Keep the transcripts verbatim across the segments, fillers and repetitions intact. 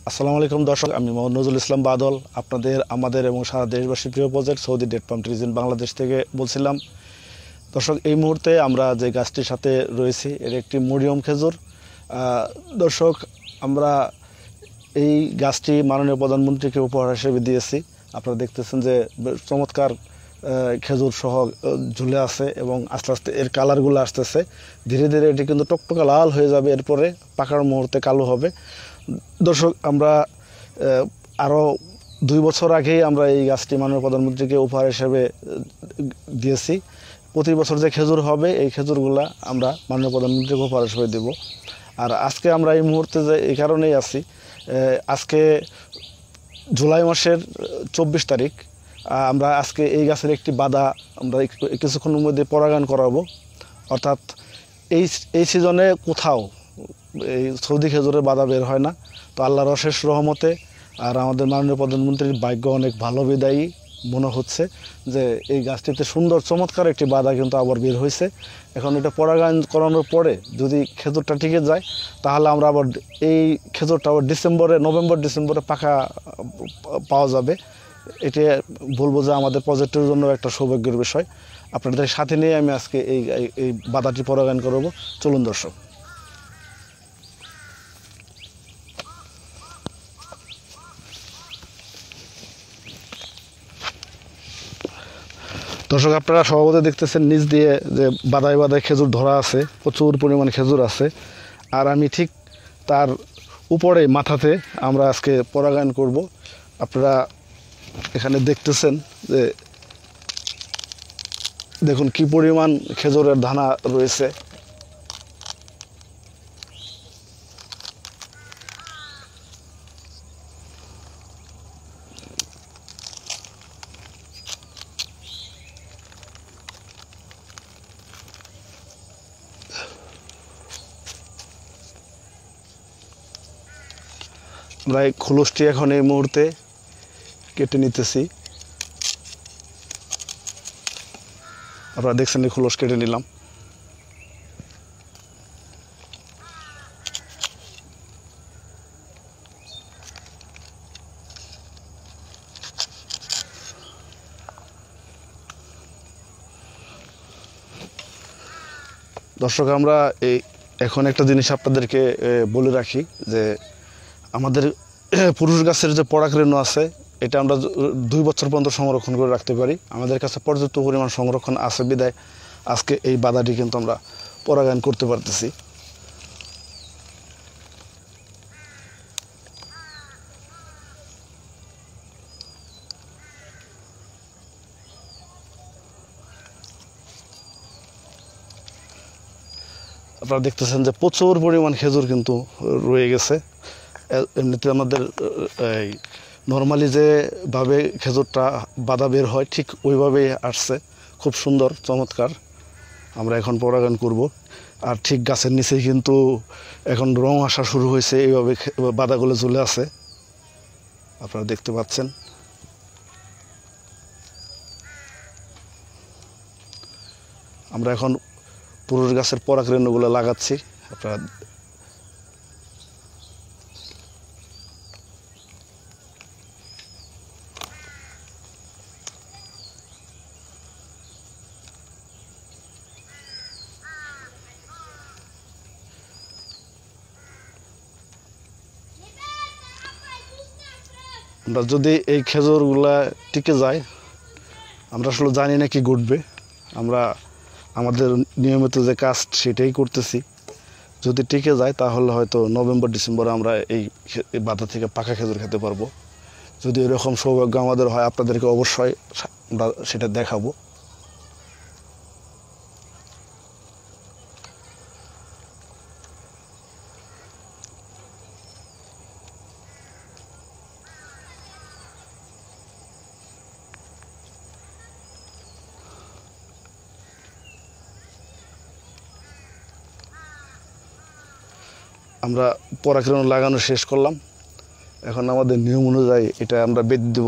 আসসালামু আলাইকুম দর্শক, আমি মোহাম্মদ নজরুল ইসলাম বাদল আপনাদের আমাদের এবং সারা দেশবাসীর প্রিয় project Saudi date palm trees in Bangladesh থেকে বলছিলাম। দর্শক, এই মুহূর্তে আমরা যে গাছটির সাথে রয়েছি এর একটি মরিয়ম খেজুর। দর্শক, আমরা এই গাছটি মাননীয় প্রধানমন্ত্রীকে উপহার হিসেবে দিয়েছি। আপনারা দেখতেছেন যে চমৎকার খেজুর সহ ঝুলে আছে এবং আস্তে আস্তে এর কালারগুলো আসতেছে। ধীরে ধীরে এটি কিন্তু টকটকা লাল হয়ে যাবে, এরপরে পাকার মুহূর্তে কালো হবে। দর্শক, আমরা আরও দুই বছর আগেই আমরা এই গাছটি মাননীয় প্রধানমন্ত্রীকে উপহার হিসেবে দিয়েছি। প্রতি বছর যে খেজুর হবে এই খেজুরগুলা আমরা মাননীয় প্রধানমন্ত্রীকে উপহার হিসেবে দেব। আর আজকে আমরা এই মুহূর্তে যে এই কারণেই আছি, আজকে জুলাই মাসের চব্বিশ তারিখ। আমরা আজকে এই গাছের একটি বাদা আমরা কিছুক্ষণের মধ্যে পরাগায়ন করাবো। অর্থাৎ এই এই সিজনে কোথাও এই সৌদি খেজুরের বাদা বের হয় না। তো আল্লাহর অশেষ রহমতে আর আমাদের মাননীয় প্রধানমন্ত্রীর ভাগ্য অনেক ভালো বিদায়ী মনে হচ্ছে যে এই গাছটিতে সুন্দর চমৎকার একটি বাদা কিন্তু আবার বের হয়েছে। এখন এটা পরাগায়ন করানোর পরে যদি খেজুরটা টিকে যায় তাহলে আমরা আবার এই খেজুরটা আবার ডিসেম্বরে নভেম্বর ডিসেম্বরে পাকা পাওয়া যাবে। এটি বলবো যে আমাদের প্রজেক্টের জন্য একটা সৌভাগ্যের বিষয়। আপনাদের সাথে নিয়ে আমি আজকে এই এই বাদাটি পরাগায়ন করব। চলুন দর্শক। দর্শক, আপনারা স্বভাবতই দেখতেছেন নিচ দিয়ে যে বাদায় বাদায় খেজুর ধরা আছে, প্রচুর পরিমাণ খেজুর আছে। আর আমি ঠিক তার উপরে মাথাতে আমরা আজকে পরাগায়ন করব। আপনারা এখানে দেখতেছেন যে দেখুন কি পরিমাণ খেজুরের দানা রয়েছে। আমরা এই খোলসটি এখন এই মুহূর্তে কেটে নিতেছি। আপনারা দেখছেন এই খোলস কেটে নিলাম। দর্শক, আমরা এই এখন একটা জিনিস আপনাদেরকে বলে রাখি যে আমাদের পুরুষ গাছের যে পরাগরেণু আছে এটা আমরা দুই বছর পর্যন্ত সংরক্ষণ করে রাখতে পারি। আমাদের কাছে পর্যাপ্ত পরিমাণ সংরক্ষণ আছে বিদায় আজকে এই বাদাটি কিন্তু আমরা পরাগায়ন করতে পারতেছি। আপনারা দেখতেছেন যে প্রচুর পরিমাণ খেজুর কিন্তু রয়ে গেছে। এমনিতে আমাদের এই নর্মালি যেভাবে খেজুরটা বাদা বের হয় ঠিক ওইভাবেই আসছে, খুব সুন্দর চমৎকার। আমরা এখন পরাগায়ন করব। আর ঠিক গাছের নিচেই কিন্তু এখন রং আসা শুরু হয়েছে, এইভাবে বাদাগুলো ঝুলে আছে, আপনারা দেখতে পাচ্ছেন। আমরা এখন পুরুষ গাছের পরাগরেণুগুলো লাগাচ্ছি। আপনারা আমরা যদি এই খেজুরগুলা টিকে যায়, আমরা আসলে জানি না কি ঘটবে। আমরা আমাদের নিয়মিত যে কাজ সেটাই করতেছি। যদি টিকে যায় তাহলে হয়তো নভেম্বর ডিসেম্বরে আমরা এই বাদা থেকে পাকা খেজুর খেতে পারবো। যদি এরকম সৌভাগ্য আমাদের হয় আপনাদেরকে অবশ্যই আমরা সেটা দেখাবো। আমরা পরাগরেণু লাগানো শেষ করলাম। এখন আমাদের নিয়ম অনুযায়ী এটা আমরা বেঁধে দেব।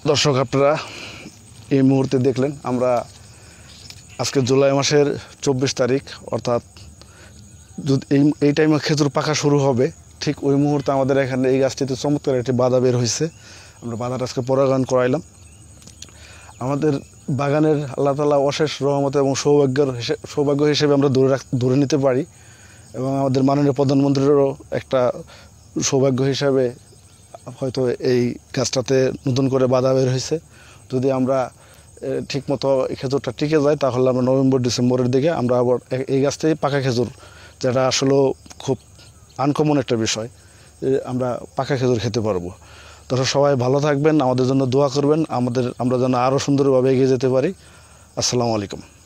দর্শক, আপনারা এই মুহূর্তে দেখলেন আমরা আজকে জুলাই মাসের চব্বিশ তারিখ, অর্থাৎ যদি এই এই টাইমে খেজুর পাকা শুরু হবে, ঠিক ওই মুহূর্তে আমাদের এখানে এই গাছটিতে চমৎকার একটি বাধা বের হয়েছে। আমরা বাধাটা আজকে পরাগায়ন করাইলাম। আমাদের বাগানের আল্লাহ তাআলা অশেষ রহমত এবং সৌভাগ্যের সৌভাগ্য হিসেবে আমরা ধরে রাখ ধরে নিতে পারি, এবং আমাদের মাননীয় প্রধানমন্ত্রীরও একটা সৌভাগ্য হিসাবে হয়তো এই গাছটাতে নতুন করে বাধা বের হয়েছে। যদি আমরা ঠিকমতো খেজুরটা টিকে যায়, তাহলে আমরা নভেম্বর ডিসেম্বরের দিকে আমরা আবার এই গাছটাই পাকা খেজুর, যেটা আসলে খুব আনকমন একটা বিষয়, আমরা পাকা খেজুর খেতে পারবো। দর্শক, সবাই ভালো থাকবেন, আমাদের জন্য দোয়া করবেন, আমাদের আমরা যেন আরও সুন্দরভাবে এগিয়ে যেতে পারি। আসসালামু আলাইকুম।